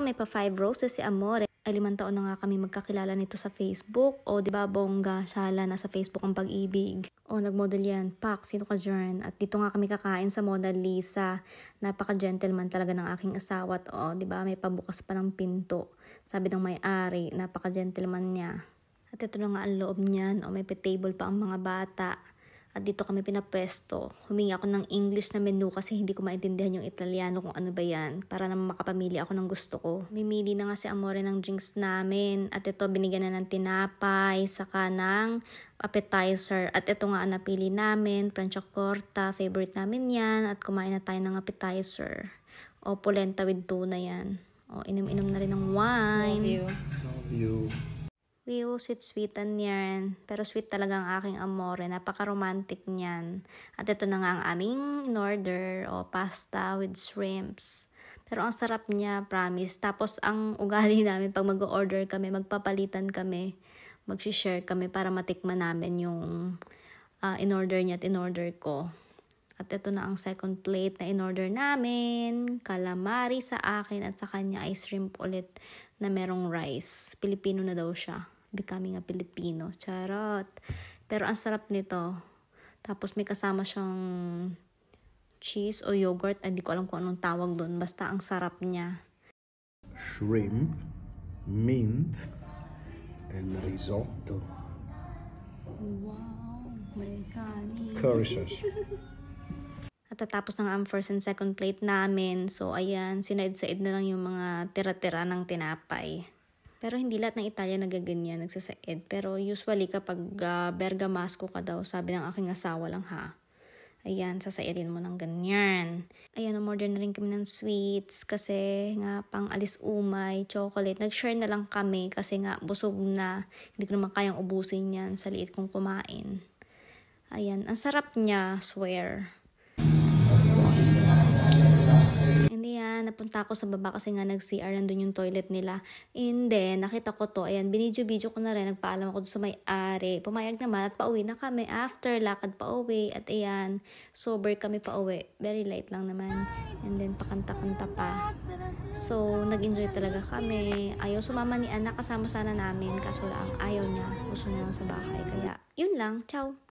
may pa 5 roses si Amore. Ay 5 taon na nga kami magkakilala nito sa Facebook. O diba bongga, shala na sa Facebook ang pag-ibig. O nagmodel yan, Pak, sino ka dyan? At dito nga kami kakain sa Mona Lisa. Napaka-gentleman talaga ng aking asawa. O diba may pabukas pa ng pinto. Sabi ng may-ari, napaka-gentleman niya. At ito na nga ang loob niyan. O may table pa ang mga bata. At dito kami pinapwesto. Humingi ako ng English na menu kasi hindi ko maintindihan yung Italiano kung ano ba yan. Para naman makapamili ako ng gusto ko. Mimili na nga si Amore ng drinks namin. At ito binigyan na ng tinapay, saka ng appetizer. At ito nga ang napili namin, panciocorta. Favorite namin yan. At kumain na tayo ng appetizer. O polenta with tuna yan. O inom-inom na rin ng wine. Love you. Ew, sweet-sweetan yan. Pero sweet talaga ang aking Amore. Napaka-romantic niyan. At ito na nga ang aming in-order. O pasta with shrimps. Pero ang sarap niya, promise. Tapos ang ugali namin pag mag-order kami, magpapalitan kami. Mag-share kami para matikman namin yung in-order niya at in-order ko. At ito na ang second plate na in-order namin. Calamari sa akin at sa kanya ay shrimp ulit na merong rice. Pilipino na daw siya. Becoming a Filipino. Charot. Pero ang sarap nito. Tapos may kasama siyang cheese o yogurt. Hindi ko alam kung anong tawag doon. Basta ang sarap niya. Shrimp, mint, and risotto. Wow. May kanin. Curry sauce. At tatapos ng ang first and second plate namin. So, ayan, sinaid-said na lang yung mga tira-tira ng tinapay. Pero hindi lahat ng Italian nagaganyan, nagsasaid. Pero usually kapag bergamasco ka daw, sabi ng aking asawa lang ha. Ayan, sasaidin mo ng ganyan. Ayan, umorder na rin kami ng sweets kasi nga pang alis umay, chocolate. Nag-share na lang kami kasi nga busog na. Hindi ko naman kayang ubusin yan sa liit kong kumain. Ayan, ang sarap niya, swear. Hindi yan, napunta ako sa baba kasi nga nag-CR, nandun yung toilet nila. And then, nakita ko to, ayan, binidyo-bidyo ko na rin, nagpaalam ako doon sa may-ari. Pumayag naman at pauwi na kami after, lakad pa uwi. At ayan, sober kami pa uwi. Very light lang naman. And then, pakanta-kanta pa. So, nag-enjoy talaga kami. Ayaw sumama ni anak, kasama sana namin. Kaso lang, ayaw niya. Gusto niya lang sa bahay. Kaya, yun lang. Ciao!